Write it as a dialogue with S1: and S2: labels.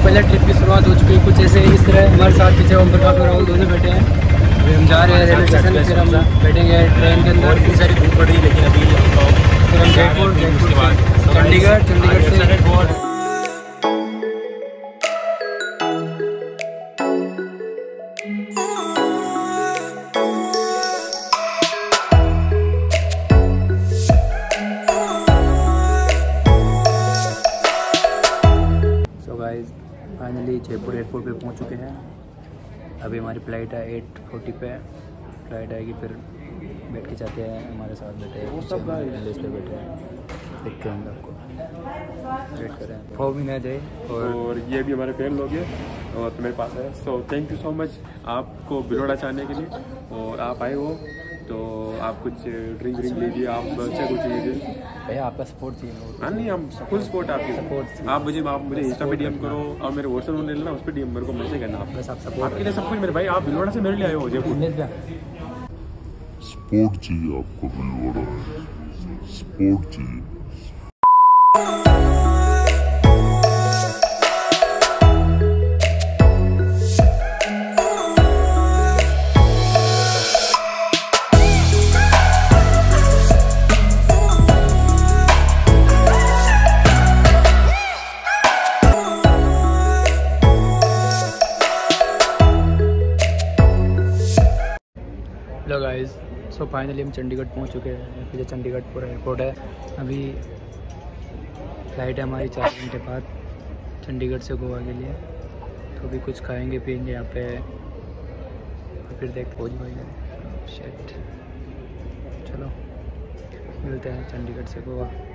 S1: पहले ट्रिप की शुरुआत हो चुकी है कुछ ऐसे इस तरह। हमारे साथ पीछे ओम प्रकाश और राहुल दोनों बैठे हैं। अभी हम जा रहे हैं रेलवे स्टेशन, फिर हम बैठेंगे ट्रेन के अंदर।
S2: इतनी सारी धूप पड़ रही है, लेकिन अभी
S1: फिर हम जयपुर के बाद चंडीगढ़ से फाइनली जयपुर एयरपोर्ट पे पहुंच चुके हैं। अभी हमारी फ़्लाइट है 8:40 पे फ़्लाइट आएगी, फिर बैठ के जाते हैं। हमारे साथ बैठे हैं, सब लिस्ट पे बैठे हैं, देखते हैं आपको वेट करें तो भी ना जाए।
S3: और ये भी हमारे फ्रेंड लोग हैं और तो मेरे पास है। So thank you so much आपको भिलोड़ा चाहने के लिए, और आप आए हो तो आप कुछ ड्रिंक लीजिए, आप अच्छा कुछ लीजिए।
S1: भैया आपका सपोर्ट चाहिए।
S3: हाँ नहीं, हम फुल सपोर्ट आपकी
S1: सपोर्ट।
S3: आप मुझे इंस्टा पे डीएम करो और मेरे व्हाट्सएप में ले लेना, उस पर डीएम मेरे को मैसेज करना। आप
S1: बस आप सपोर्ट
S3: आपके लिए सब कुछ मेरे भाई। आप भिलोड़ा से मेरे लिए आए हो जयपुर।
S4: सपोर्ट चाहिए आपको, भिलोड़ा सपोर्ट चाहिए।
S1: हेलो गाइस, सो फाइनली हम चंडीगढ़ पहुंच चुके हैं। पीछे चंडीगढ़ पूरा एयरपोर्ट है। अभी फ्लाइट है हमारी 4 घंटे बाद चंडीगढ़ से गोवा के लिए। तो अभी कुछ खाएंगे पियेंगे यहाँ पे, और फिर देखते पहुँच पाएंगे। शेट, चलो मिलते हैं चंडीगढ़ से गोवा।